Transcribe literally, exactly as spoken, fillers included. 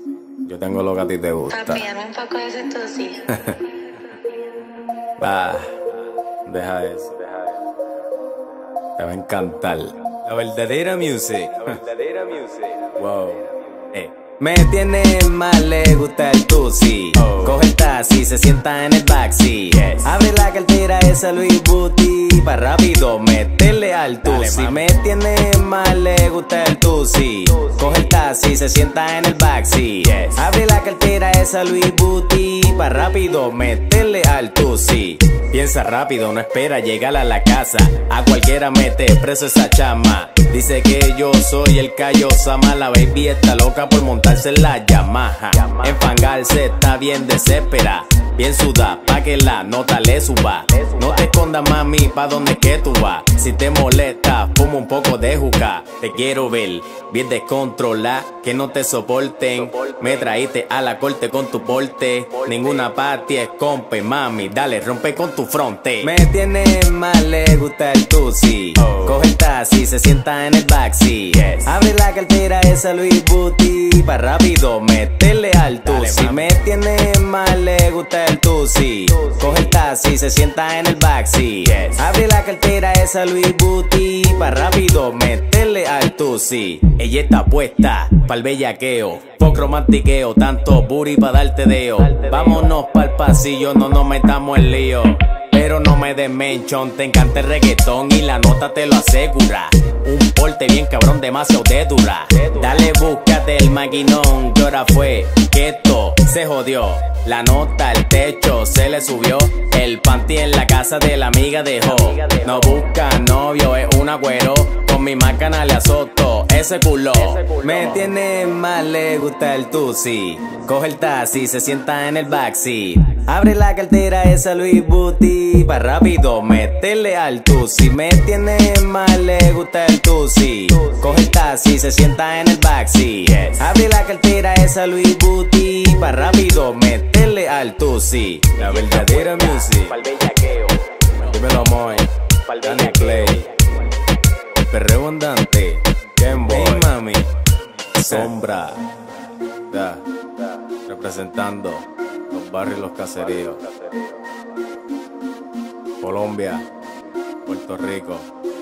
Yo tengo lo que a ti te gusta. Papi, dame un poco de ese tusi. Ah, deja eso, deja eso. Te va a encantar. La verdadera music. La verdadera music. Wow. Eh. Me tiene mal, le gusta el tusi. Oh. Coge el taxi, se sienta en el backseat. Yes. Abre la cartera, esa Louis Vuitton. Pa' rápido meterle al tusi. Dale, me tiene mal, le gusta el tusi. Coge el taxi, se sienta en el backseat. Yes. Abre la cartera, esa Louis Vuitton. Pa' rápido meterle al tusi. Piensa rápido, no espera llegar a la casa. A cualquiera mete preso esa chama. Dice que yo soy el Cayo Sama. La baby está loca por montarse en la Yamaha. Enfangarse está bien desespera. Bien suda, pa' que la nota le suba. No te escondas, mami, pa' donde que tú vas. Si te molesta, fuma un poco de juca. Te quiero ver bien descontrolar, que no te soporten. Me traíste a la corte con tu porte. Ninguna party es compe, mami, dale, rompe con tu fronte. Me tiene mal, le gusta el tusi. Coge el taxi, se sienta en el backseat. Abre la cartera, esa Louis Vuitton. Pa' rápido meterle al tusi. Me tiene mal, le gusta el tusi. Coge el taxi, se sienta en el backseat. Abre la cartera, esa Louis Vuitton. Pa' rápido meterle al tusi. Ella está puesta pa'l bellaqueo, fuck romantiqueo, tanto booty pa' darte deo. Vámonos pa'l pasillo, no nos metamos en lío. Pero no me des menchón, te encanta el reggaetón y la nota te lo asegura. Un porte bien cabrón, demasiado de dura. Dale, búscate el maquinón, que hora fue que esto se jodió. La nota, el techo se le subió. El panty en la casa de la amiga dejó. No busca novio, es un agüero. Con mi máquina le azoto ese culo. Me tiene mal, le gusta el tusi. Coge el taxi, se sienta en el backseat. Abre la cartera, esa Louis Vuitton. Pa' rápido meterle al tusi. Me tiene mal, le gusta el tusi. Coge el taxi, se sienta en el backseat. Abre la cartera, esa Louis Vuitton. Pa' rápido meterle al tusi. La verdadera music. Pa'l bellaqueo. Dímelo, Moy. Pa'l Dani Clay. Perreo abundante. Kenboy. Hey, mami. Sombra. Da. Representando los barrios y los caseríos. Colombia, Puerto Rico.